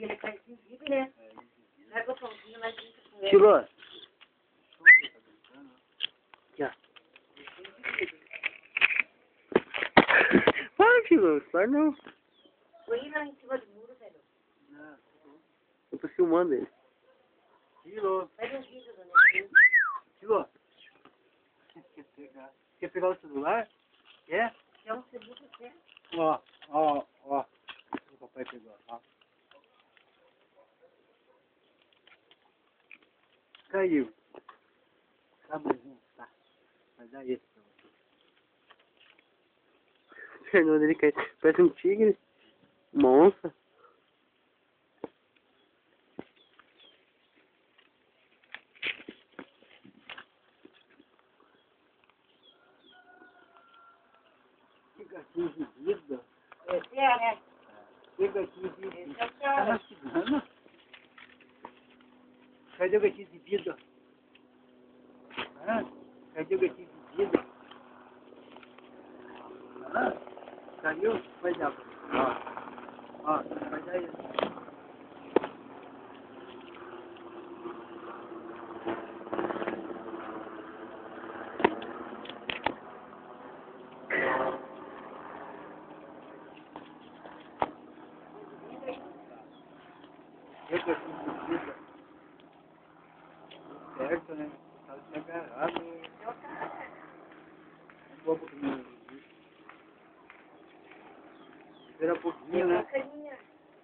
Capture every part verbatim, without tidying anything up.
ele cai exibido, né? Pega o pãozinho, mas brinca com ele. Tirou. Aqui, ó. Para, filho. Para não. Foi lá em cima do muro, velho. Não. Eu tô filmando ele. Tirou. Pega um vídeo do meu. Tirou. Quer pegar? Quer pegar o celular? Quer? É um segundo certo. Ó, ó, ó. O papai pegou, ó. Caiu. Tá mais um, tá. Vai dar esse pra você. O Fernando, ele cai. Parece um tigre. Uma onça. Fica aqui de vida. Esse é, né? Fica aqui de vida. Esse é o Tá cara. mastigando? Cadê o gatinho de vida? Hã? Cadê o gatinho de vida? Hã? Caiu? Vai dar. Ó. Ó, vai dar isso. Eu tô com vida. Certo, né? Tá se agarrado. Um pouco do meu. Espera um pouquinho, né? Carinha.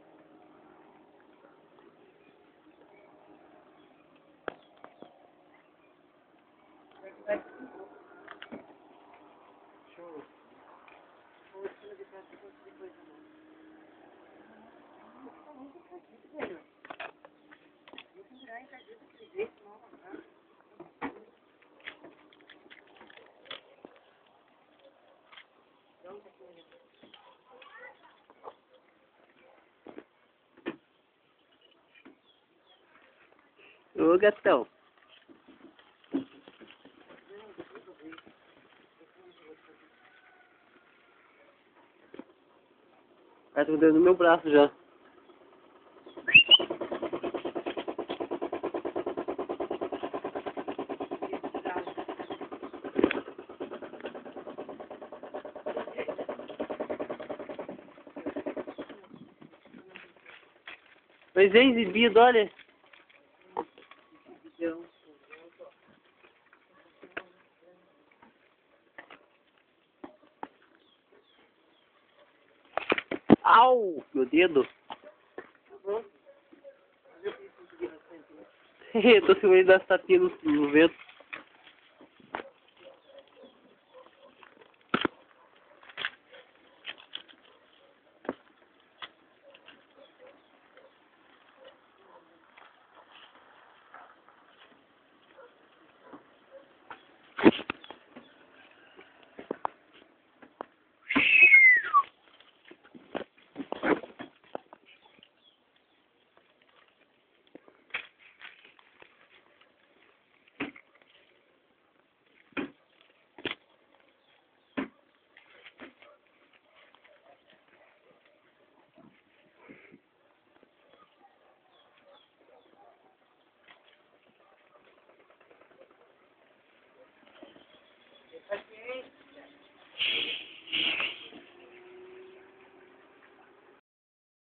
Show. Ô, gatão. Tá com o dedo no meu braço já. Mas é exibido, olha. Au! Meu dedo. Eu tô segurando das tapinhas no, no vento.